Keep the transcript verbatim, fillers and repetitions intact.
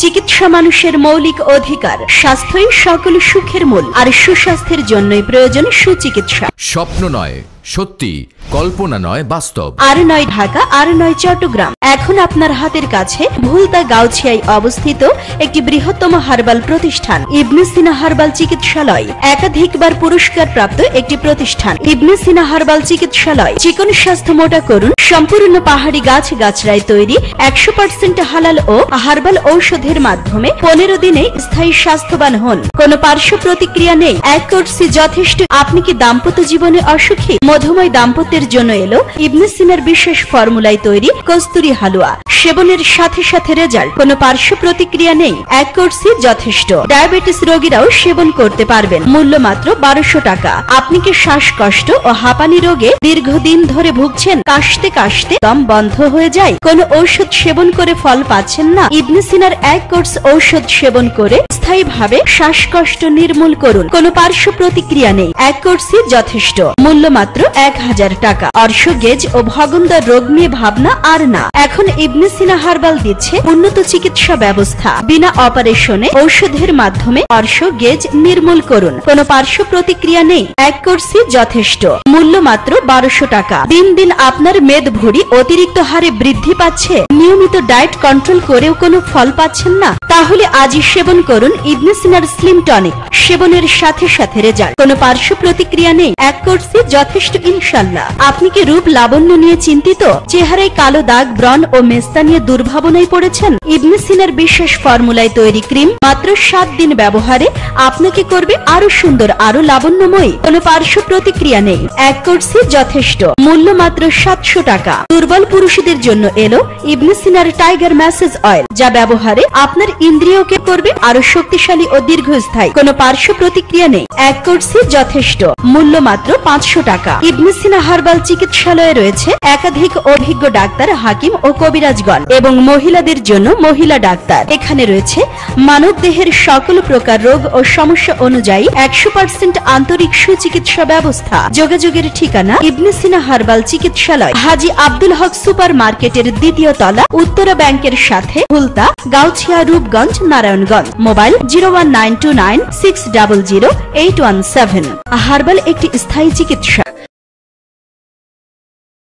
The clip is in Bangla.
চিকিৎসা মানুষের মৌলিক অধিকার। স্বাস্থ্যই সকল সুখের মূল, আর সুস্বাস্থ্যের জন্যই প্রয়োজন সুচিকিৎসা। স্বপ্ন নয় সত্যি, কল্পনা নয় বাস্তব। আর নয় ঢাকা, আর নয় চট্টগ্রাম, এখন আপনার হাতের কাছে ভুলতা গাউছিয়ায় অবস্থিত একটি বৃহত্তম হার্বাল প্রতিষ্ঠান ইবনে সিনা হার্বাল চিকিৎসালয়। একাধিকবার পুরস্কার প্রাপ্ত একটি প্রতিষ্ঠান ইবনে সিনা হার্বাল চিকিৎসালয়। চিকন স্বাস্থ্য মোটা করুন সম্পূর্ণ পাহাড়ি গাছ গাছরায় তৈরি একশো পার্সেন্ট হালাল ও হার্বাল ঔষধের মাধ্যমে পনেরো দিনে স্থায়ী স্বাস্থ্যবান হন। কোনো পার্শ্ব প্রতিক্রিয়া নেই, এক কোর্সই যথেষ্ট। আপনি কি দাম্পত্য জীবনে অসুখী? মধুময় দাম্পত্যের জন্য এলো ইবনে সিনার বিশেষ ফর্মুলায় তৈরি কস্তুরি হালুয়া। সেবনের সাথে সাথে রেজাল্ট, কোনো পার্শ্ব প্রতিক্রিয়া নেই, এক কোর্সই যথেষ্ট। ডায়াবেটিস রোগীরাও সেবন করতে পারবেন। মূল্য মাত্র বারোশো টাকা। আপনি কি শ্বাসকষ্ট ও হাঁপানি রোগে দীর্ঘদিন ধরে ভুগছেন? কাশতে কাশতে দম বন্ধ হয়ে যায়, কোনো ঔষধ সেবন করে ফল পাচ্ছেন না? ইবনে সিনার এক কোর্স ঔষধ সেবন করে স্থায়ীভাবে শ্বাসকষ্ট নির্মূল করুন। কোনো পার্শ্ব প্রতিক্রিয়া নেই, এক কোর্সই যথেষ্ট। মূল্য মাত্র এক হাজার টাকা। অর্শ গেজ ও ভগন্দর রোগ নিয়ে ভাবনা আর না, এখন ইবনে সিনা হার্বাল দিচ্ছে উন্নত চিকিৎসা ব্যবস্থা। বিনা অপারেশনে ঔষধের মাধ্যমে অর্শ গেজ নির্মূল করুন। কোনো পার্শ্ব প্রতিক্রিয়া নেই, এক কোর্সই যথেষ্ট। মূল্য মাত্র বারোশো টাকা। দিন দিন আপনার মেদ ভুঁড়ি অতিরিক্ত হারে বৃদ্ধি পাচ্ছে, নিয়মিত ডায়েট কন্ট্রোল করেও কোনো ফল পাচ্ছেন না? তাহলে আজই সেবন করুন ইবনে সিনার স্লিম টনিক। সেবনের সাথে সাথে রেজাল্ট, কোনো পার্শ্ব প্রতিক্রিয়া নেই, এক কোর্সই যথেষ্ট ইনশাল্লাহ। আপনি কি রূপ লাবণ্য নিয়ে চিন্তিত? চেহারায় কালো দাগ, ব্রণ ও মেস্তা নিয়ে দুর্ভাবনায় পড়েছেন? ইবনে সিনার বিশেষ ফর্মুলায় তৈরি ক্রিম মাত্র সাত দিন ব্যবহারে আপনাকে করবে আরো সুন্দর, আরো লাবণ্যময়ী। কোনো পার্শ্ব প্রতিক্রিয়া নেই, এক কোর্সই যথেষ্ট। মূল্য মাত্র সাতশো টাকা। দুর্বল পুরুষদের জন্য এলো ইবনে সিনার টাইগার ম্যাসেজ অয়েল, যা ব্যবহারে আপনার ইন্দ্রিয়কে করবে আরো শক্তিশালী ও দীর্ঘস্থায়ী। কোনো পার্শ্ব প্রতিক্রিয়া নেই, এক কোর্সই যথেষ্ট। মূল্য মাত্র পাঁচশো টাকা। ইবনে সিনা হার্বাল চিকিৎসালয়ে রয়েছে একাধিক অভিজ্ঞ ডাক্তার, হাকিম ও কবিরাজগণ এবং মহিলাদের জন্য মহিলা ডাক্তার। এখানে রয়েছে মানব দেহের সকল প্রকার রোগ ও সমস্যা অনুযায়ী একশো পার্সেন্ট আন্তরিক সুচিকিৎসা ব্যবস্থা। যোগাযোগের ঠিকানা ইবনে সিনা হার্বাল চিকিৎসালয়, হাজী আব্দুল হক সুপার মার্কেটের দ্বিতীয় তলা, উত্তরা ব্যাংকের সাথে, Bhulta Gausia, Rupganj, Narayanganj. Mobile zero one nine two nine six double zero eight one seven. Herbal একটি স্থায়ী চিকিৎসা।